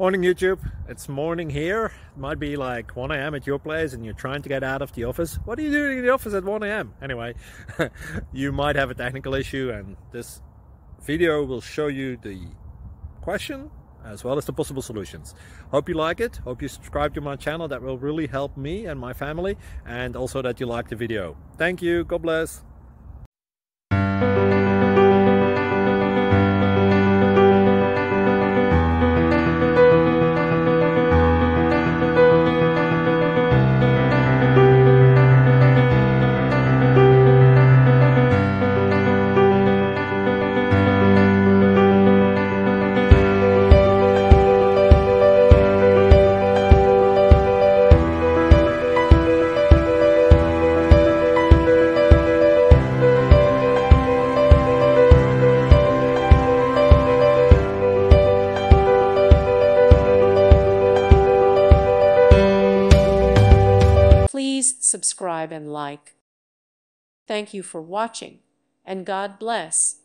Morning YouTube, it's morning here. It might be like 1 a.m. at your place and you're trying to get out of the office. What are you doing in the office at 1 a.m? Anyway, you might have a technical issue and this video will show you the question as well as the possible solutions. Hope you like it, hope you subscribe to my channel. That will really help me and my family, and also that you like the video. Thank you, God bless. Please subscribe and like. Thank you for watching, and God bless.